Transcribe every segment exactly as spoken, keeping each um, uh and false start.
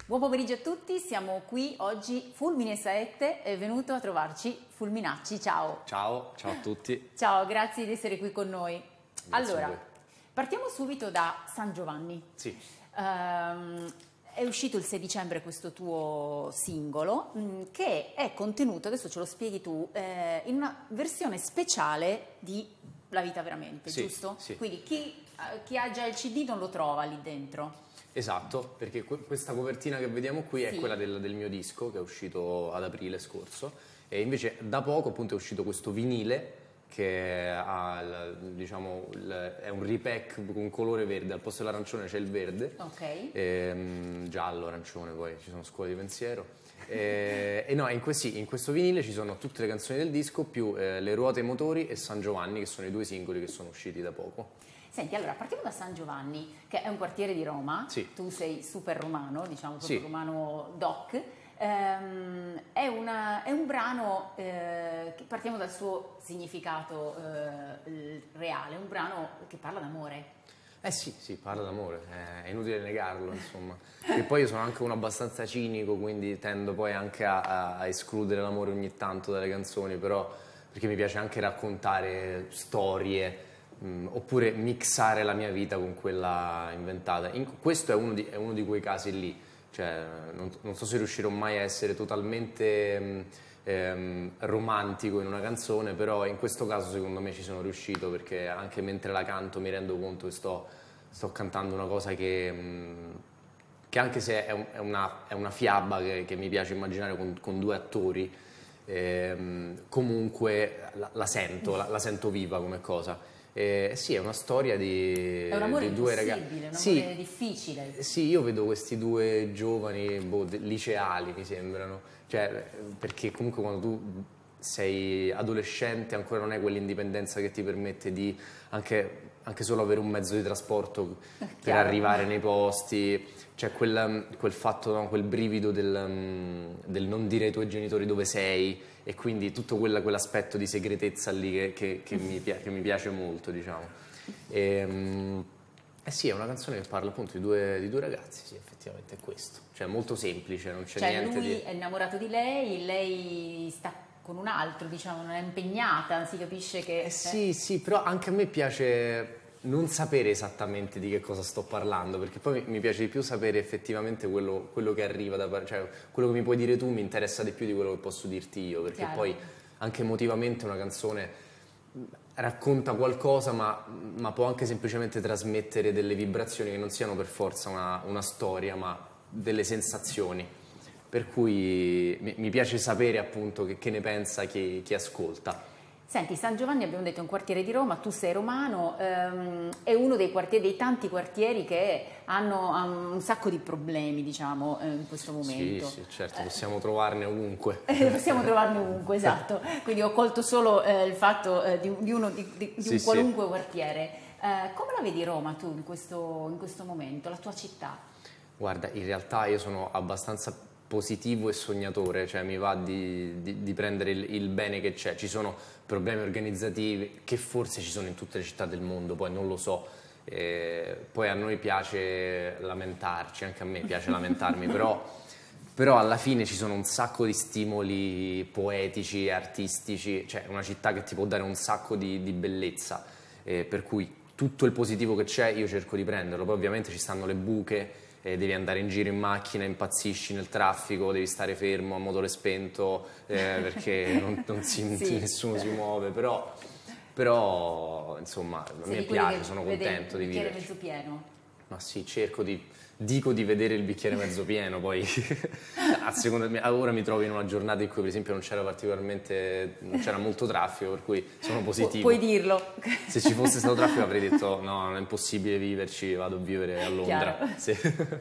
Buon pomeriggio a tutti, siamo qui oggi, Fulmine Saette è venuto a trovarci Fulminacci, ciao. Ciao, ciao a tutti. Ciao, grazie di essere qui con noi. Grazie allora, a voi. partiamo subito da San Giovanni. Sì. Um, è uscito il sei dicembre questo tuo singolo mh, che è contenuto, adesso ce lo spieghi tu, eh, in una versione speciale di La vita veramente, Sì, giusto? sì. Quindi chi, eh, chi ha già il C D non lo trova lì dentro. Esatto, perché que- questa copertina che vediamo qui è Sì. quella del, del mio disco che è uscito ad aprile scorso e invece da poco appunto è uscito questo vinile che ha, il- diciamo, il- è un repack con colore verde, al posto dell'arancione c'è il verde, Ok. ehm, giallo, arancione, poi ci sono scuole di pensiero. E, e no, in, questi- in questo vinile ci sono tutte le canzoni del disco più eh, Le ruote e i motori e San Giovanni, che sono i due singoli che sono usciti da poco. Senti, allora partiamo da San Giovanni, che è un quartiere di Roma. Sì. Tu sei super romano, diciamo proprio Sì. romano doc. Ehm, è, una- è un brano, eh, che partiamo dal suo significato eh, reale, un brano che parla d'amore. Eh sì, sì, parla d'amore, è inutile negarlo, insomma. E poi io sono anche uno abbastanza cinico, quindi tendo poi anche a, a- a escludere l'amore ogni tanto dalle canzoni, però perché mi piace anche raccontare storie, mh, oppure mixare la mia vita con quella inventata. In- questo è uno di, è uno di quei casi lì, cioè non, non so se riuscirò mai a essere totalmente mh, ehm, romantico in una canzone, però in questo caso secondo me ci sono riuscito perché anche mentre la canto mi rendo conto che sto, sto cantando una cosa che, mh, che anche se è, un- è una, è una fiaba che, che mi piace immaginare con, con due attori, ehm, comunque la, la sento, la, la sento viva come cosa. Eh, sì, è una storia di, È un amore di due ragazzi. impossibile, un Sì, amore difficile. sì, io vedo questi due giovani boh, de- liceali, mi sembrano, cioè, perché comunque quando tu sei adolescente ancora non hai quell'indipendenza che ti permette di anche, anche solo avere un mezzo di trasporto per Chiaro. arrivare nei posti, c'è quel, quel fatto, no, quel brivido del, del non dire ai tuoi genitori dove sei e quindi tutto quella- quell'aspetto di segretezza lì che, che- che mi, pia- che mi piace molto, diciamo. E, eh sì, è una canzone che parla appunto di due, di due ragazzi, sì, effettivamente è questo. Cioè, molto semplice, non c'è Cioè niente lui di... è innamorato di lei, lei sta con un altro, diciamo, non è impegnata, si capisce che... Eh sì, sì, però anche a me piace non sapere esattamente di che cosa sto parlando, perché poi mi piace di più sapere effettivamente quello, quello che arriva da... par- cioè quello che mi puoi dire tu mi interessa di più di quello che posso dirti io, perché Chiaro. poi anche emotivamente una canzone racconta qualcosa, ma, ma può anche semplicemente trasmettere delle vibrazioni che non siano per forza una, una storia, ma delle sensazioni. Per cui mi, mi piace sapere appunto che, che ne pensa chi, chi ascolta. Senti, San Giovanni abbiamo detto è un quartiere di Roma, tu sei romano, ehm, è uno dei quartieri, dei tanti quartieri che hanno, hanno un sacco di problemi, diciamo, eh, in questo momento. Sì, sì, certo, possiamo trovarne ovunque. Eh, possiamo trovarne ovunque, esatto. Quindi ho colto solo eh, il fatto eh, di, di uno di, di- di Sì, un sì. qualunque quartiere. Eh, come la vedi Roma tu in questo, in questo momento, la tua città? Guarda, in realtà io sono abbastanza positivo e sognatore, cioè mi va di, di- di prendere il, il bene che c'è. Ci sono problemi organizzativi che forse ci sono in tutte le città del mondo, poi non lo so. Eh, poi a noi piace lamentarci, anche a me piace lamentarmi, però, però alla fine ci sono un sacco di stimoli poetici e artistici, cioè una città che ti può dare un sacco di, di bellezza, eh, per cui tutto il positivo che c'è io cerco di prenderlo, poi ovviamente ci stanno le buche, eh, devi andare in giro in macchina, impazzisci nel traffico, devi stare fermo a motore spento eh, perché non, non si- Sì. nessuno si muove, però, però insomma a Sei me di quelli piace, che sono vede contento il di bicchiere viverci. mezzo pieno. Ma sì, cerco di, dico di vedere il bicchiere mezzo pieno, poi a seconda, mia- ora mi trovo in una giornata in cui per esempio non c'era particolarmente, non c'era molto traffico, per cui sono Pu- positivo. puoi dirlo. Se ci fosse stato traffico avrei detto no, non è impossibile viverci, vado a vivere a Londra. Chiaro. Sì.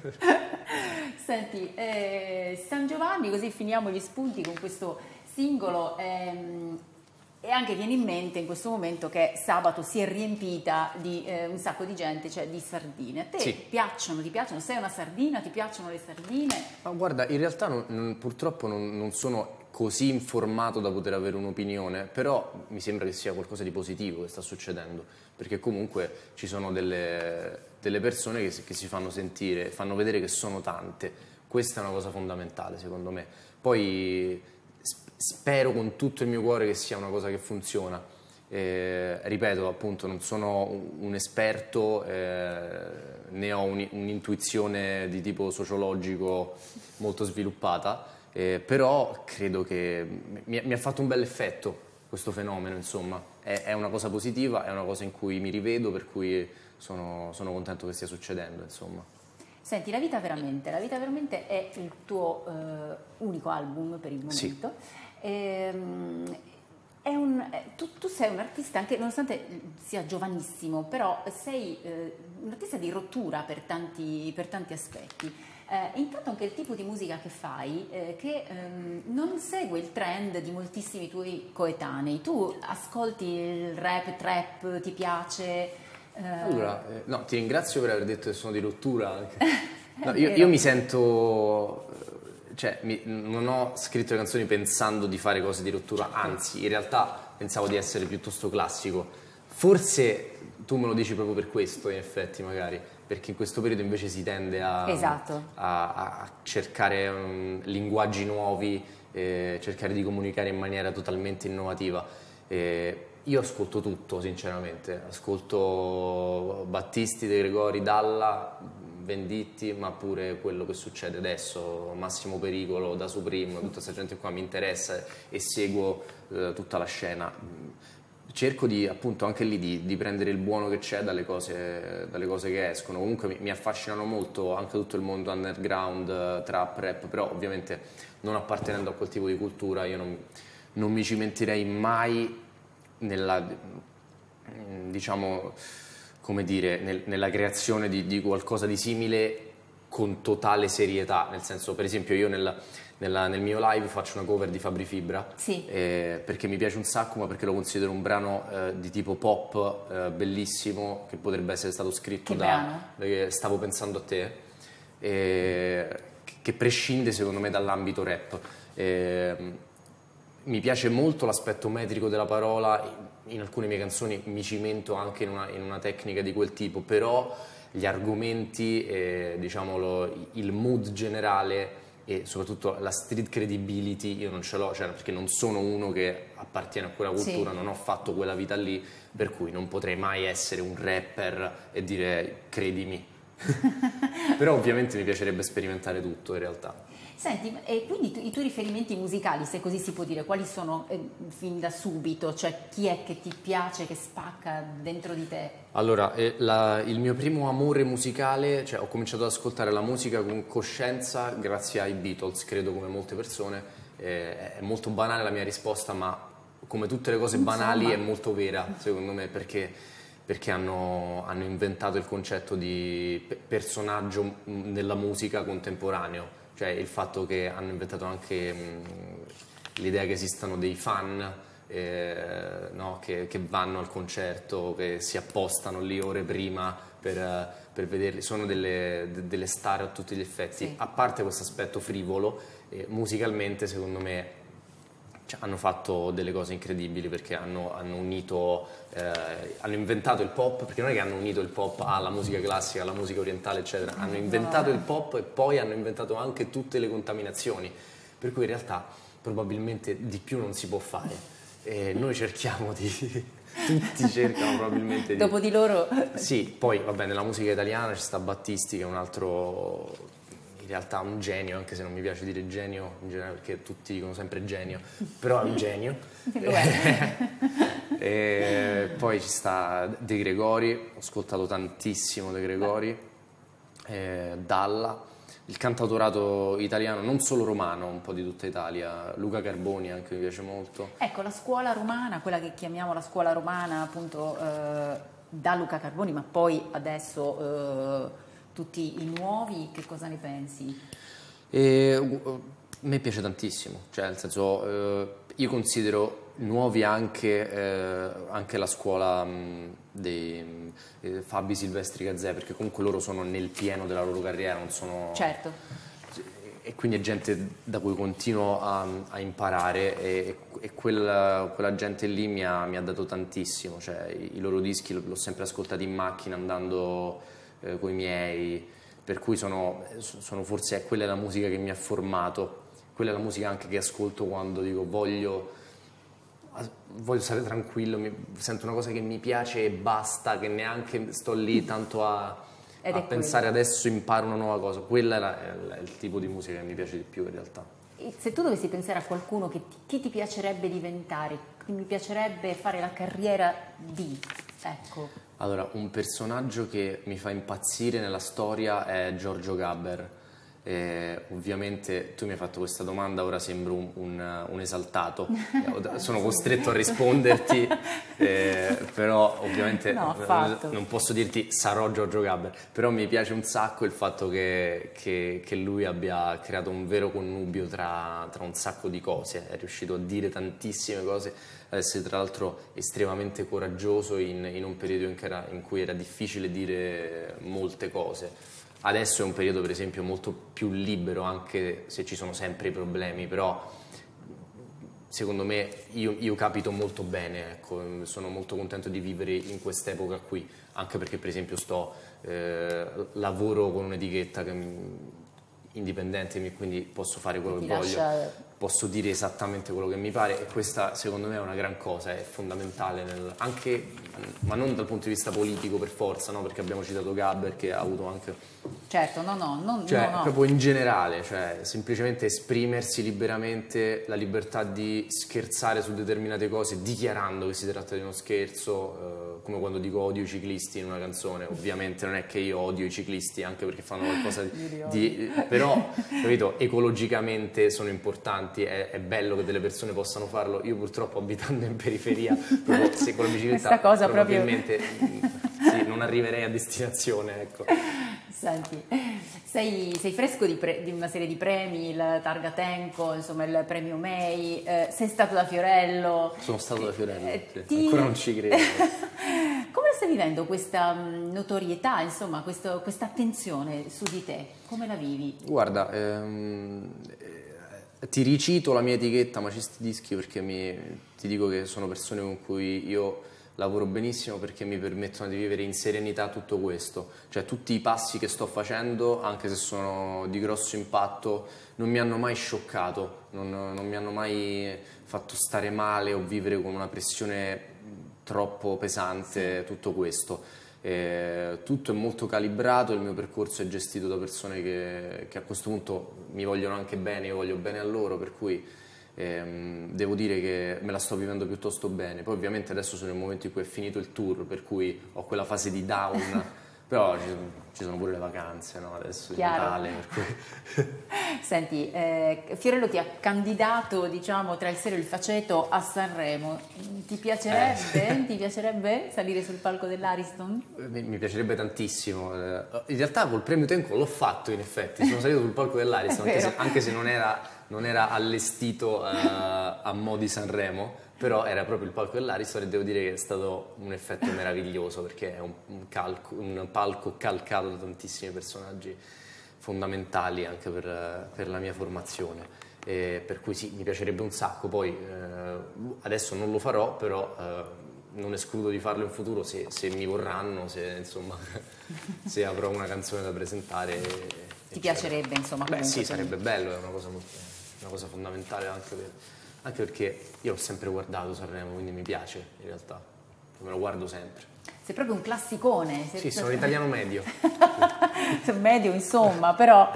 Senti, eh, San Giovanni, così finiamo gli spunti con questo singolo. ehm, E anche viene in mente in questo momento che sabato si è riempita di eh, un sacco di gente, cioè di sardine. A te Sì. piacciono, ti piacciono? Sei una sardina, ti piacciono le sardine? Ma guarda, in realtà non- non- purtroppo non, non sono così informato da poter avere un'opinione, però mi sembra che sia qualcosa di positivo che sta succedendo, perché comunque ci sono delle, delle persone che si, che si fanno sentire, fanno vedere che sono tante, Questa è una cosa fondamentale secondo me. Poi sp- spero con tutto il mio cuore che sia una cosa che funziona. Eh, ripeto, appunto, non sono un, un esperto, eh, né ho un- un'intuizione di tipo sociologico molto sviluppata, eh, però credo che mi, mi ha fatto un bel effetto questo fenomeno, insomma. È, è una cosa positiva, è una cosa in cui mi rivedo, per cui sono, sono contento che stia succedendo, insomma. Senti, La vita veramente, La vita veramente è il tuo eh, unico album per il Sì. momento. Ehm, è un, eh, tu, tu sei un artista, anche nonostante sia giovanissimo, però sei eh, un artista di rottura per tanti, per tanti aspetti. Eh, intanto anche il tipo di musica che fai, eh, che ehm, non segue il trend di moltissimi tuoi coetanei. Tu ascolti il rap, trap, ti piace? Allora, eh, no, ti ringrazio per aver detto che sono di rottura anche. No, È io, vero. io mi sento, eh, cioè, mi- non ho scritto le canzoni pensando di fare cose di rottura, anzi, in realtà pensavo di essere piuttosto classico. Forse tu me lo dici proprio per questo, in effetti, magari, perché in questo periodo invece si tende a, Esatto. a- a cercare um, linguaggi nuovi, eh, cercare di comunicare in maniera totalmente innovativa. Eh, io ascolto tutto, sinceramente, ascolto Battisti, De Gregori, Dalla, Venditti, ma pure quello che succede adesso, Massimo Pericolo, Da Supreme, tutta questa gente qua mi interessa e seguo eh, tutta la scena. Cerco di, appunto, anche lì di, di prendere il buono che c'è dalle cose, dalle cose che escono. Comunque mi, mi affascinano molto anche tutto il mondo underground, eh, trap, rap, però ovviamente non appartenendo a quel tipo di cultura io non, non mi cimenterei mai nella, diciamo, come dire, nel- nella creazione di, di qualcosa di simile con totale serietà, nel senso, per esempio io nel, nella- nel mio live faccio una cover di Fabri Fibra, Sì. eh, perché mi piace un sacco, ma perché lo considero un brano eh, di tipo pop, eh, bellissimo, che potrebbe essere stato scritto Che da brano? eh, Stavo pensando a te, eh, che prescinde secondo me dall'ambito rap. Eh, mi piace molto l'aspetto metrico della parola, in alcune mie canzoni mi cimento anche in una, in una tecnica di quel tipo, però gli argomenti, eh, diciamo lo- il mood generale e soprattutto la street credibility io non ce l'ho, cioè, perché non sono uno che appartiene a quella cultura, Sì. non ho fatto quella vita lì, per cui non potrei mai essere un rapper e dire credimi. Però ovviamente mi piacerebbe sperimentare tutto in realtà. Senti, e quindi tu- i tuoi riferimenti musicali, se così si può dire, quali sono eh, fin da subito? Cioè chi è che ti piace, che spacca dentro di te? Allora, eh, la- il mio primo amore musicale, cioè ho cominciato ad ascoltare la musica con coscienza grazie ai Beatles, credo come molte persone. Eh, è molto banale la mia risposta, ma come tutte le cose banali Insomma. è molto vera, secondo me, perché, perché hanno, hanno inventato il concetto di pe- personaggio mh, nella musica contemporaneo, cioè il fatto che hanno inventato anche mh, l'idea che esistano dei fan eh, no, che, che vanno al concerto, che si appostano lì ore prima per, eh, per vederli, sono delle, de- delle star a tutti gli effetti. Sì. A parte questo aspetto frivolo, eh, musicalmente secondo me cioè, hanno fatto delle cose incredibili perché hanno, hanno unito, eh, hanno inventato il pop, perché non è che hanno unito il pop alla musica classica, alla musica orientale, eccetera, hanno inventato il pop e poi hanno inventato anche tutte le contaminazioni, per cui in realtà probabilmente di più non si può fare. E noi cerchiamo di... tutti cercano probabilmente di... Dopo di loro... Sì, poi vabbè, nella musica italiana ci sta Battisti che è un altro, in realtà un genio, anche se non mi piace dire genio in generale perché tutti dicono sempre genio, però è un genio. Lo è. E poi ci sta De Gregori, ho ascoltato tantissimo De Gregori, eh, Dalla, il cantautorato italiano, non solo romano, un po' di tutta Italia, Luca Carboni anche mi piace molto. Ecco, la scuola romana, quella che chiamiamo la scuola romana appunto eh, da Luca Carboni, ma poi adesso eh, tutti i nuovi, che cosa ne pensi? E, uh, a me piace tantissimo, cioè nel senso eh, io considero nuovi anche, eh, anche la scuola mh, dei mh, eh, Fabi Silvestri Gazzè, perché comunque loro sono nel pieno della loro carriera, non sono... Certo. E quindi è gente da cui continuo a, a imparare e, e quella, quella gente lì mi ha, mi ha dato tantissimo, cioè i, i loro dischi l'ho sempre ascoltati in macchina andando eh, con i miei, per cui sono, sono forse quella è la musica che mi ha formato, quella è la musica anche che ascolto quando dico voglio, voglio stare tranquillo, mi, sento una cosa che mi piace e basta, che neanche sto lì tanto a, a pensare quello. Adesso imparo una nuova cosa, quella è, la, è il tipo di musica che mi piace di più in realtà. E se tu dovessi pensare a qualcuno che ti, chi ti piacerebbe diventare, chi mi piacerebbe fare la carriera di, ecco. Allora, un personaggio che mi fa impazzire nella storia è Giorgio Gaber. Eh, ovviamente tu mi hai fatto questa domanda, ora sembro un, un, un esaltato, sono costretto a risponderti, eh, però ovviamente no, non, non posso dirti sarò Giorgio Gaber, però mi piace un sacco il fatto che, che, che lui abbia creato un vero connubio tra, tra un sacco di cose, è riuscito a dire tantissime cose, ad essere tra l'altro estremamente coraggioso in, in un periodo in, era, in cui era difficile dire molte cose. Adesso è un periodo per esempio molto più libero, anche se ci sono sempre i problemi, però secondo me io, io capito molto bene, ecco, sono molto contento di vivere in quest'epoca qui, anche perché per esempio sto, eh, lavoro con un'etichetta che mi, indipendente, quindi posso fare quello che, che voglio, lascia... posso dire esattamente quello che mi pare e questa secondo me è una gran cosa, è fondamentale, nel, anche, ma non dal punto di vista politico per forza, no? Perché abbiamo citato Gaber che ha avuto anche... Certo, no, no, non, cioè, no, no. proprio in generale, cioè semplicemente esprimersi liberamente, la libertà di scherzare su determinate cose, dichiarando che si tratta di uno scherzo, eh, come quando dico odio i ciclisti in una canzone, ovviamente non è che io odio i ciclisti, anche perché fanno qualcosa di... di però, capito, ecologicamente sono importanti, è, è bello che delle persone possano farlo, io purtroppo abitando in periferia, proprio, se con la bicicletta cosa probabilmente proprio... sì, non arriverei a destinazione, ecco. Senti, sei, sei fresco di, pre, di una serie di premi, il Targa Tenco, insomma il premio May, eh, sei stato da Fiorello. Sono stato da Fiorello, eh, sì. ti... Ancora non ci credo. Come stai vivendo questa mh, notorietà, insomma, questo, questa attenzione su di te? Come la vivi? Guarda, ehm, eh, ti ricito la mia etichetta Macisti Dischi perché mi, ti dico che sono persone con cui io... lavoro benissimo perché mi permettono di vivere in serenità tutto questo, cioè tutti i passi che sto facendo, anche se sono di grosso impatto, non mi hanno mai scioccato, non, non mi hanno mai fatto stare male o vivere con una pressione troppo pesante, tutto questo. Eh, tutto è molto calibrato, il mio percorso è gestito da persone che, che a questo punto mi vogliono anche bene, io voglio bene a loro, per cui Ehm, devo dire che me la sto vivendo piuttosto bene. Poi ovviamente adesso sono nel momento in cui è finito il tour, per cui ho quella fase di down, però ci, ci sono pure le vacanze, no? Adesso di Natale. Per cui... Senti, eh, Fiorello ti ha candidato, diciamo, tra il serio e il faceto a Sanremo. Ti piacerebbe, eh. ti piacerebbe salire sul palco dell'Ariston? Mi, mi piacerebbe tantissimo. In realtà col premio Tenco l'ho fatto, in effetti. Sono salito sul palco dell'Ariston, anche se, anche se non era... non era allestito uh, a mo' di Sanremo, però era proprio il palco dell'Ariston e devo dire che è stato un effetto meraviglioso perché è un, un, calco, un palco calcato da tantissimi personaggi fondamentali anche per, per la mia formazione, e per cui sì, mi piacerebbe un sacco, poi uh, adesso non lo farò, però uh, non escludo di farlo in futuro se, se mi vorranno, se, insomma, se avrò una canzone da presentare. Ti piacerebbe, insomma? Beh sì, sarebbe bello, è una cosa molto... una cosa fondamentale anche, per, anche perché io ho sempre guardato Sanremo, quindi mi piace in realtà, me lo guardo sempre. Sei proprio un classicone. Sei... Sì, sono italiano medio. Medio insomma, però...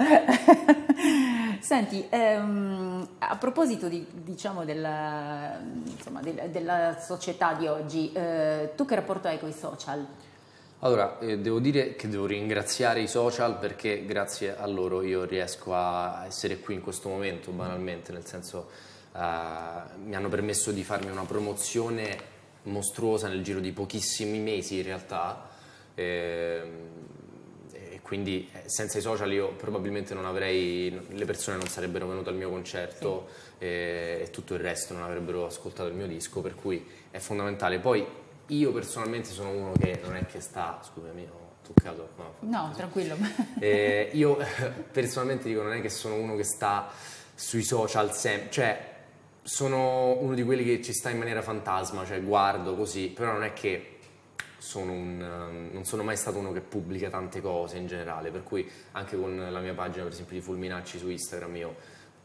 Senti, ehm, a proposito di, diciamo della, insomma, del, della società di oggi, eh, tu che rapporto hai con i social? Allora, eh, devo dire che devo ringraziare i social perché grazie a loro io riesco a essere qui in questo momento, banalmente, nel senso uh, mi hanno permesso di farmi una promozione mostruosa nel giro di pochissimi mesi in realtà, e, e quindi senza i social io probabilmente non avrei, le persone non sarebbero venute al mio concerto, sì. e, e tutto il resto non avrebbero ascoltato il mio disco, per cui è fondamentale. Poi io personalmente sono uno che non è che sta, scusami, ho toccato, no, no tranquillo. Eh, io personalmente dico, non è che sono uno che sta sui social sempre, cioè sono uno di quelli che ci sta in maniera fantasma, cioè guardo così, però non è che sono un, non sono mai stato uno che pubblica tante cose in generale, per cui anche con la mia pagina per esempio di Fulminacci su Instagram io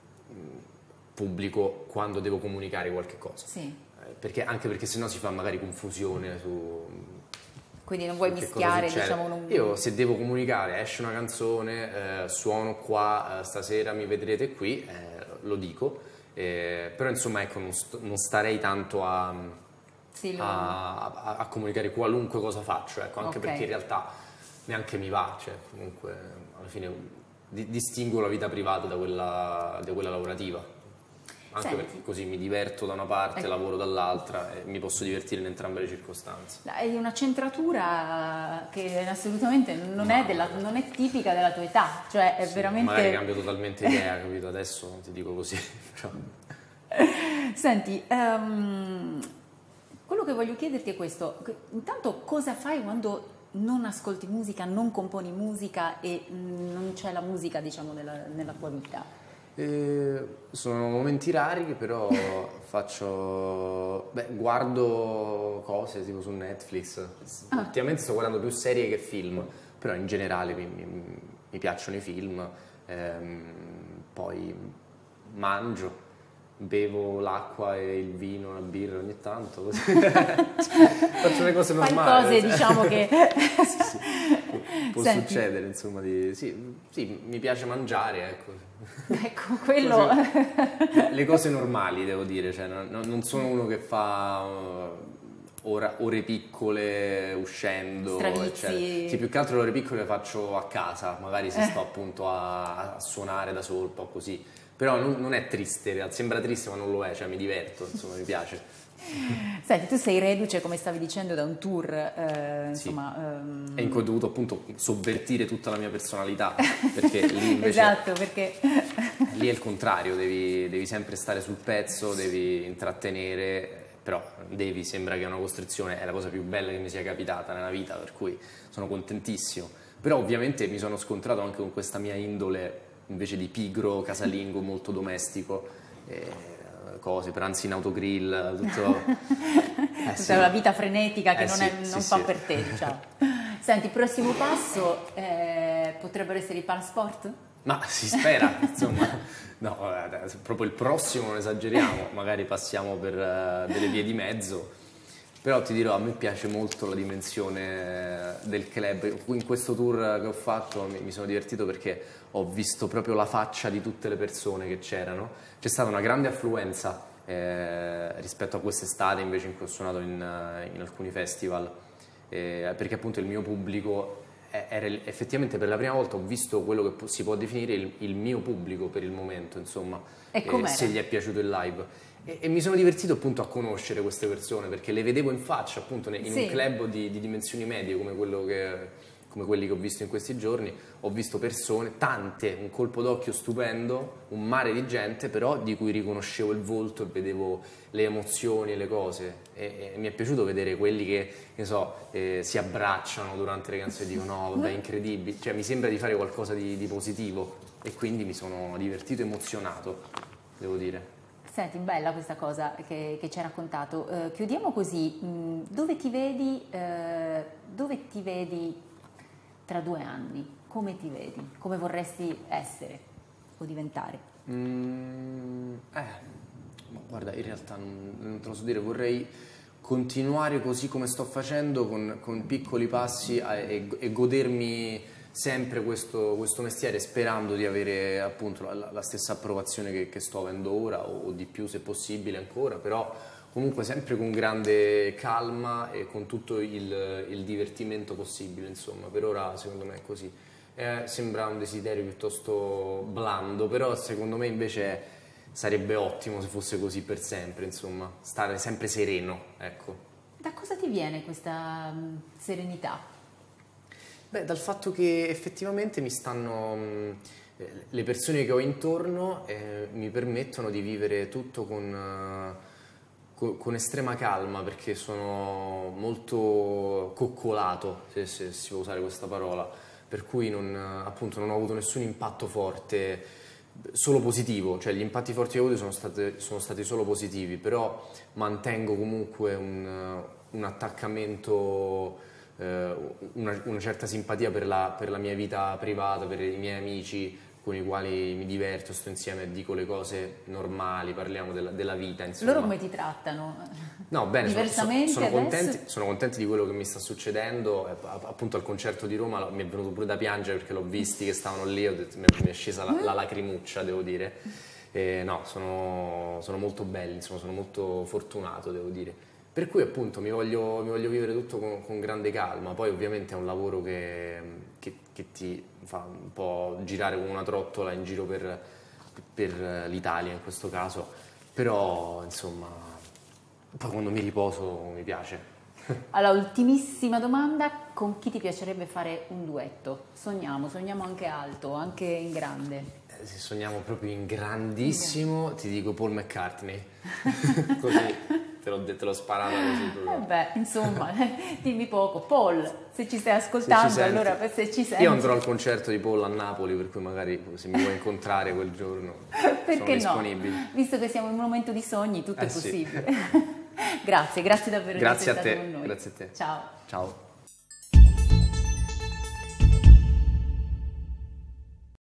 pubblico quando devo comunicare qualche cosa, sì. eh, perché, anche perché sennò si fa magari confusione su... Quindi non vuoi mischiare, diciamo... Non... Io se devo comunicare, esce una canzone, eh, suono qua, eh, stasera mi vedrete qui, eh, lo dico, eh, però insomma ecco non, st- non starei tanto a, sì, lo... a, a, a comunicare qualunque cosa faccio, ecco, anche okay. perché in realtà neanche mi va, cioè comunque alla fine di, distingo la vita privata da quella, da quella lavorativa. Anche Senti. perché così mi diverto da una parte, ecco. lavoro dall'altra e mi posso divertire in entrambe le circostanze. Hai una centratura che assolutamente non è, della, non è tipica della tua età, cioè è sì, veramente... Magari cambio totalmente idea, capito? Adesso non ti dico così. Però... Senti, um, quello che voglio chiederti è questo, intanto cosa fai quando non ascolti musica, non componi musica e non c'è la musica, diciamo, nella, nella tua vita? Eh, sono momenti rari che però faccio, beh, guardo cose tipo su Netflix, Ah. ultimamente sto guardando più serie che film, però in generale mi, mi, mi piacciono i film, ehm, poi mangio, bevo l'acqua e il vino, la birra ogni tanto, così. Faccio le cose normali. Fai cose, cioè. diciamo che... sì, sì. Può Senti. succedere, insomma, di... sì, sì, mi piace mangiare, ecco. Ecco, quello... Cose, le cose normali, devo dire, cioè, non, non sono uno che fa uh, ora, ore piccole uscendo, Stravizi. eccetera. Sì, più che altro le ore piccole le faccio a casa, magari se sto appunto a, a suonare da solo, un po' così. Però non, non è triste, sembra triste ma non lo è, cioè mi diverto, insomma, mi piace. Senti, tu sei reduce, come stavi dicendo, da un tour, eh, insomma... Sì. Um... E in cui ho dovuto appunto sovvertire tutta la mia personalità, perché lì invece... esatto, perché... lì è il contrario, devi, devi sempre stare sul pezzo, devi intrattenere, però devi, sembra che è una costrizione, è la cosa più bella che mi sia capitata nella vita, per cui sono contentissimo. Però ovviamente mi sono scontrato anche con questa mia indole, invece di pigro, casalingo, molto domestico, eh, cose, pranzi in autogrill, tutto... Eh, tutta la vita frenetica che eh, non, sì, è, non sì, fa sì. per te, diciamo. Senti, il prossimo passo eh, potrebbero essere i Palasport? Ma si spera, insomma, no, proprio il prossimo non esageriamo, magari passiamo per uh, delle vie di mezzo, però ti dirò, a me piace molto la dimensione del club. In questo tour che ho fatto mi, mi sono divertito perché ho visto proprio la faccia di tutte le persone che c'erano, c'è stata una grande affluenza eh, rispetto a quest'estate invece in cui ho suonato in, in alcuni festival, eh, perché appunto il mio pubblico... Era effettivamente per la prima volta ho visto quello che si può definire il, il mio pubblico per il momento, insomma, e eh, se gli è piaciuto il live. E, e mi sono divertito appunto a conoscere queste persone perché le vedevo in faccia appunto in sì. un club di, di dimensioni medie come, quello che, come quelli che ho visto in questi giorni. Ho visto persone, tante, un colpo d'occhio stupendo, un mare di gente però di cui riconoscevo il volto e vedevo le emozioni e le cose e, e mi è piaciuto vedere quelli che, ne so, eh, si abbracciano durante le canzoni e dicono no vabbè incredibile, cioè mi sembra di fare qualcosa di, di positivo e quindi mi sono divertito, emozionato, devo dire. Senti, bella questa cosa che, che ci hai raccontato. Uh, chiudiamo così, mm, dove ti vedi, uh, dove ti vedi tra due anni? Come ti vedi? Come vorresti essere o diventare? Mm, eh, guarda, in realtà non, non te lo so dire, vorrei continuare così come sto facendo, con, con piccoli passi a, e, e godermi sempre questo, questo mestiere, sperando di avere appunto la, la stessa approvazione che, che sto avendo ora o, o di più se possibile ancora, però comunque sempre con grande calma e con tutto il, il divertimento possibile, insomma, per ora secondo me è così. Eh, sembra un desiderio piuttosto blando, però secondo me invece sarebbe ottimo se fosse così per sempre, insomma, stare sempre sereno, ecco. Da cosa ti viene questa um, serenità? Beh, dal fatto che effettivamente mi stanno... Mh, le persone che ho intorno eh, mi permettono di vivere tutto con... Uh, con estrema calma perché sono molto coccolato, se, se si può usare questa parola, per cui non, appunto, non ho avuto nessun impatto forte, solo positivo, cioè gli impatti forti che ho avuto sono, state, sono stati solo positivi, però mantengo comunque un, un attaccamento, eh, una, una certa simpatia per la, per la mia vita privata, per i miei amici con i quali mi diverto, sto insieme, dico le cose normali, parliamo della, della vita, insomma. Loro come ti trattano? No, bene, diversamente sono, sono, adesso? contenti, sono contenti di quello che mi sta succedendo. Appunto al concerto di Roma mi è venuto pure da piangere perché l'ho visti che stavano lì, ho detto, mi è scesa la, la lacrimuccia, devo dire. E no, sono, sono molto belli, insomma, sono molto fortunato, devo dire. Per cui appunto mi voglio, mi voglio vivere tutto con, con grande calma. Poi ovviamente è un lavoro che, che, che ti fa un po' girare come una trottola in giro per, per l'Italia in questo caso, però insomma poi quando mi riposo mi piace. Allora, ultimissima domanda, con chi ti piacerebbe fare un duetto? Sogniamo, sogniamo anche alto, anche in grande. Eh, se sogniamo proprio in grandissimo, ti dico Paul McCartney, così te l'ho, te l'ho sparata così proprio. Eh beh, insomma, dimmi poco. Paul, se ci stai ascoltando, se ci allora se ci senti. Io andrò al concerto di Paul a Napoli, per cui magari se mi vuoi incontrare quel giorno perché sono disponibile. No? Visto che siamo in un momento di sogni, tutto eh è possibile. Sì. grazie, grazie davvero grazie di a essere te, stato con noi. Grazie a te. Ciao. Ciao.